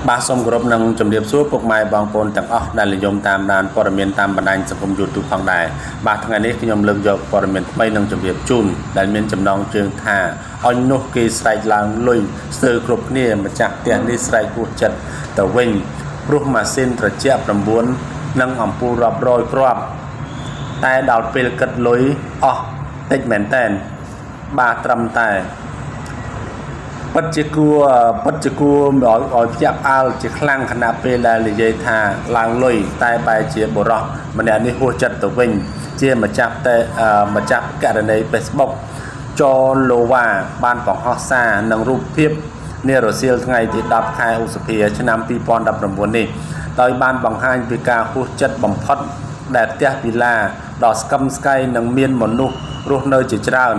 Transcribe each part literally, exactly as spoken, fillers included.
បាទសូមគោរពនឹងជំរាបសួរពុកម៉ែបងប្អូនទាំងអស់ដែលនិយមតាមដានព័ត៌មានតាមបណ្ដាញសង្គម YouTube ផងដែរបាទថ្ងៃនេះខ្ញុំលើកយកព័ត៌មានថ្មីនឹងជម្រាបជូនដែលមានចំណងជើងថាអញនោះគេស្រែកឡើងលុយស្ទើរគ្រប់គ្នាម្ចាស់ផ្ទះនេះស្រែកពោះចិត្តទៅវិញព្រោះម៉ាស៊ីនត្រជាក់ 9 និងអំពូលរាប់រយគ្រាប់តែដល់ពេលគិតលុយអស់តិចមែនតែនបាទត្រឹមតែពិតជាគួរពិតជាគួរឲ្យភ្ញាក់ផ្អើលជាខ្លាំងខណៈពេលដែលនិយាយថាឡើងលុយតែបែរជាបុរសម្នាក់នេះហួសចិត្តទៅវិញជាម្ចាស់តែម្ចាស់ករណី Facebook ចលូវ៉ាបានបង្ហោះសារនិងរូបភាពនារសៀលថ្ងៃទី ដប់ ខែឧសភាឆ្នាំ ពីរពាន់ដប់ប្រាំបួន នេះដោយបានបង្ហាញពីការហួសចិត្តបំផុតដែលផ្ទះវិឡាដ៏ស្កឹមស្កៃនិងមានមនុស្សរស់នៅជាច្រើន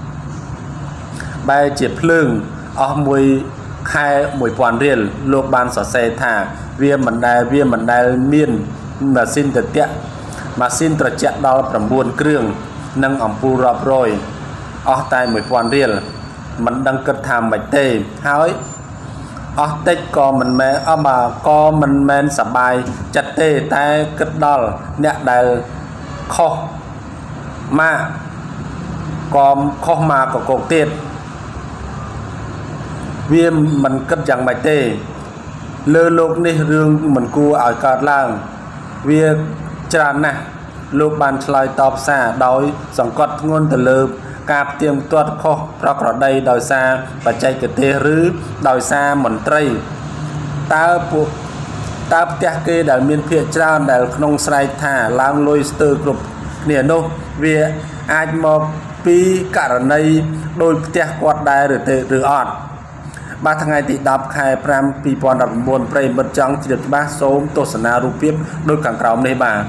បែរជាភ្លើងអស់មួយខែ មួយពាន់រៀលលោកបានសរសេរថាវាមិនដែលវាមិនដែលមានម៉ាស៊ីនត្រជាក់ម៉ាស៊ីនត្រជាក់ដល់ 9 គ្រឿងនិងអំពូលរាប់រយអស់តែ មួយពាន់រៀលមិនដឹងគិតថាម៉េចទេហើយអស់តិចក៏មិនមែនអបក៏មិនមែនសប្បាយចិត្តទេតែគិតដល់អ្នកដែលខុសម៉ាក៏ខុសម៉ាក៏កោកទៀតវាមិនគិតយ៉ាងម៉េចទេលើលោកនេះរឿងមិនគួរឲ្យកើតឡើងវាច្រើនណាស់លោកបានឆ្លើយតបសារដោយសង្កត់ធ្ងន់ទៅលើការផ្ទៀងផ្ទាត់ខុសប្រក្រតីដោយសារបច្ចេកទេសឬដោយសារមន្ត្រីតើពួកតើផ្ទះគេដែលមានភាគច្រើនដែលក្នុងស្រែកថាឡើងលុយស្ទើរគ្រប់គ្នានោះវាអាចមកពីករណីដោយផ្ទះគាត់ដែរឬទេឬអត់បាទថ្ងៃទី ដប់ ខែប្រាំ ពីរពាន់ដប់ប្រាំបួន ប្រិយមិត្តចង់ជ្រាបច្បាស់សូមទស្សនារូបភាពដូចខាងក្រោមនេះបាទ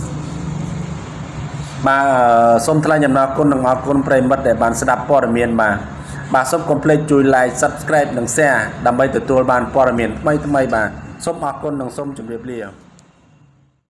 បាទសូមថ្លែងអំណរគុណនិងអរគុណប្រិយមិត្តដែលបានស្ដាប់ព័ត៌មានបាទបាទសូមកុំភ្លេចជួយ Like Subscribe និង Share ដើម្បីទទួលបានព័ត៌មានថ្មីៗបាទសូមអរគុណនិងសូមជម្រាបលា